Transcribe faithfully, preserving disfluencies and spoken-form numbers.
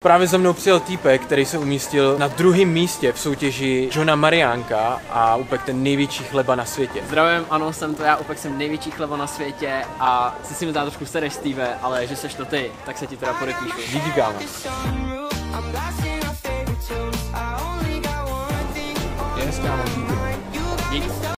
Právě za mnou přijel týpek, který se umístil na druhém místě v soutěži Johna Mariánka a upek ten největší chleba na světě. Zdravím, ano, jsem to já, upek jsem největší chleba na světě a si si mi tam trošku sereš, Steve, ale že seš to ty, tak se ti teda podepíšu. Díky, kámo. Yes, kámo, díky. Díky.